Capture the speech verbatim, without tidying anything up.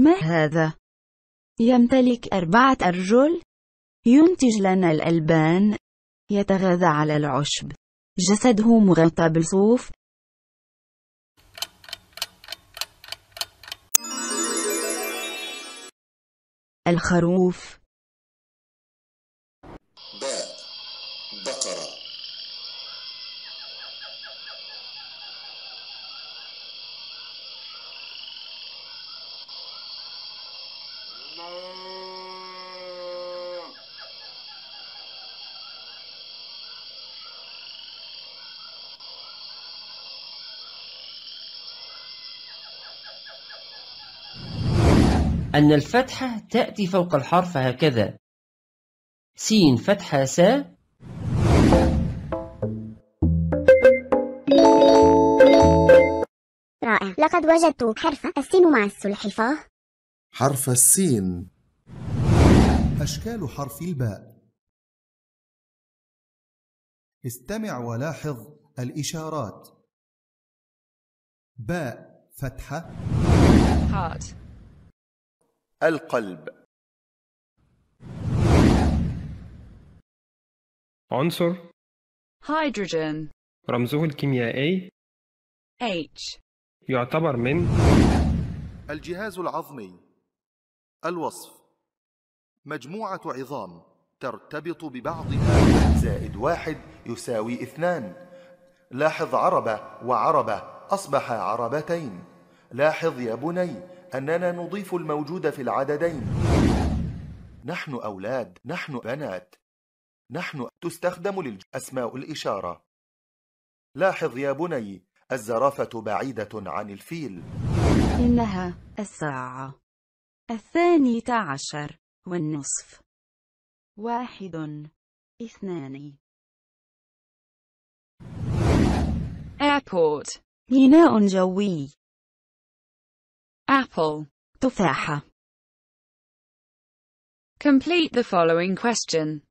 ما هذا؟ يمتلك أربعة أرجل. ينتج لنا الألبان. يتغذى على العشب. جسده مغطى بالصوف. الخروف. باء بقرة. أن الفتحة تأتي فوق الحرف هكذا: سين فتحة سا. رائع، لقد وجدت حرف السين مع السلحفاة. حرف السين. أشكال حرف الباء. استمع ولاحظ الإشارات. باء فتحة. Heart. القلب. عنصر Hydrogen. رمزه الكيميائي H. يعتبر من الجهاز العظمي. الوصف: مجموعة عظام ترتبط ببعضها زائد واحد يساوي اثنان. لاحظ عربة وعربة أصبح عربتين. لاحظ يا بني أننا نضيف الموجود في العددين. نحن أولاد، نحن بنات، نحن تستخدم للأسماء الإشارة. لاحظ يا بني الزرافة بعيدة عن الفيل. إنها الساعة الثانية عشر والنصف. واحد، اثنان. Airport. ميناء جوي. Apple. تفاحة. Complete the following question.